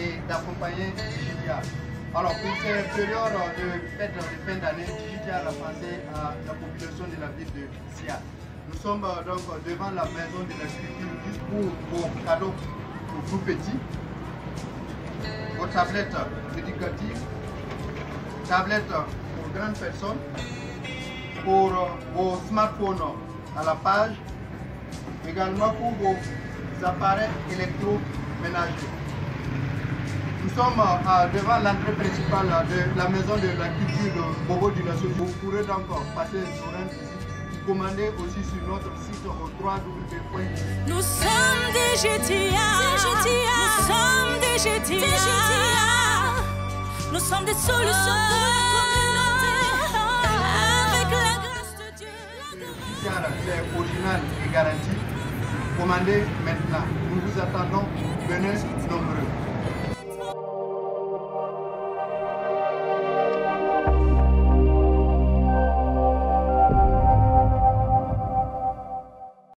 et d'accompagner Digityaar. Alors pour ces périodes de fête de fin d'année, Digityaar a pensé à la population de la ville de Sia. Nous sommes donc devant la maison de la culture juste pour vos cadeaux aux tout petits, vos tablettes éducatives, tablettes pour grandes personnes, pour vos smartphones à la page, également pour vos appareils électroménagers. Nous sommes devant l'entrée principale de la maison de la culture de Bobo du Lasso. Vous pourrez donc passer sur un visite. Commander aussi sur notre site au www. Nous sommes Digityaar. Nous sommes Digityaar. Nous sommes des solutions pour la communauté. Avec la grâce de Dieu. Digityaar, c'est original et garanti. Commandez maintenant. Nous vous attendons. Venez nombreux.